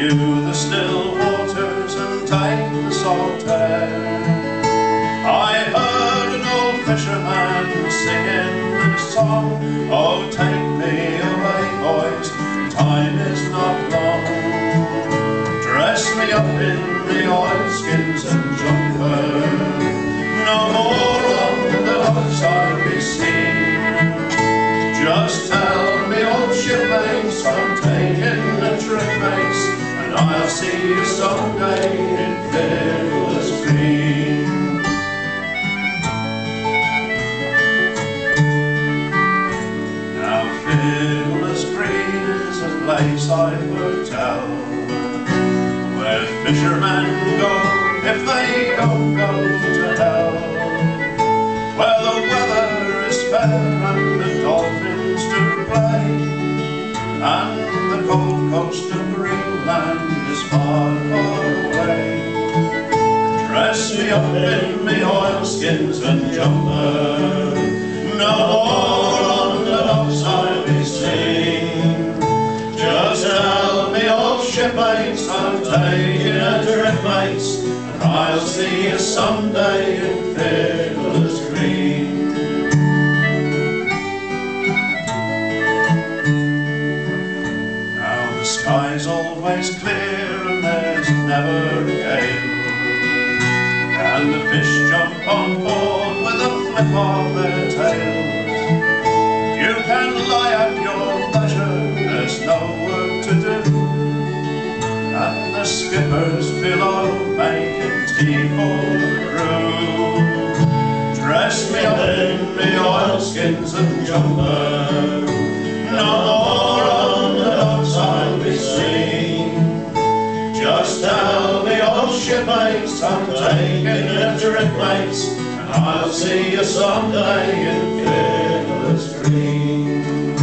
view the still waters and take the salt air. I heard an old fisherman singing a song, oh, take me away, boys, time is not long. Dress me up in the oilskins and jumper, no more on the docks I'll be seen. Just tell me, old shipmates, I'm taking a trip, mates, and I'll see you someday in Fiddler's Green. Now Fiddler's Green is a place I would tell, where fishermen go if they don't go to hell, where the weather is fair and the dolphins do play, and the cold coast of Greenland is far, far away. Dress me up in me oilskins and jumper, no more on the docks I'll be seen. Just tell me, old shipmates, I'm taking a trip, mates, and I'll see you someday in Fiddler's Green. Now the sky's always clear and there's never a gale, and the fish jump on board with a flip of their tails. You can lie at your leisure, there's no work to do, and the skipper's below making tea for the crew. Dress me up in me oilskins and jumper, no more on the docks I'll be seen. Just tell me, old shipmates, I'm taking a trip, mates, and I'll see you someday in Fiddler's Green.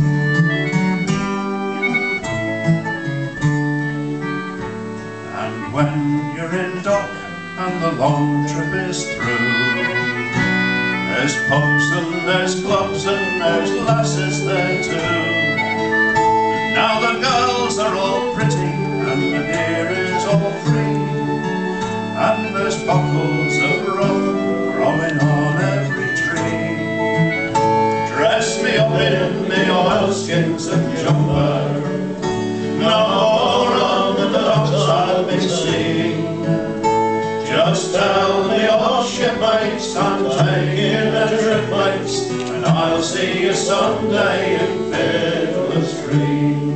And when you're in dock and the long trip is through, there's pubs and there's clubs and there's lasses there too. Now the girls are all pretty and the beer is all free, and there's bottles of rum growing on every tree. Dress me up in the oilskins and jumper, no more on the docks I'll be seen. Just tell me, old shipmates, I'm taking a trip, mates, and I'll see you someday in Fiddler's Green.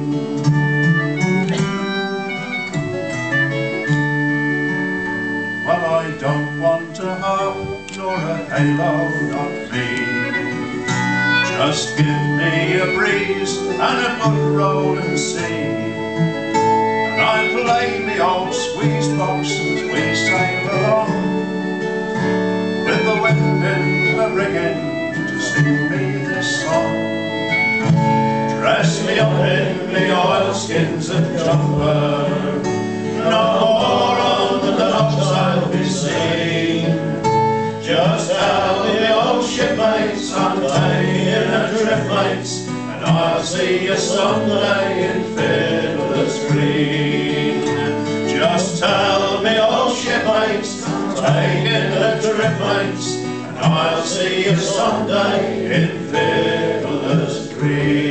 Well, I don't want a harp nor a halo, not me. Just give me a breeze and a good rolling sea, and I'll play me old squeeze box as we sail along, with the wind in the rigging to sing me this song. Dress me up in me oilskins and jumper, no more on the docks I'll be seen. Just tell me, old shipmates, I'm taking a trip, mates, and I'll see you someday in Fiddler's Green. Just tell me, old shipmates, I'm taking a trip, mates, and I'll see you someday in Fiddler's Green.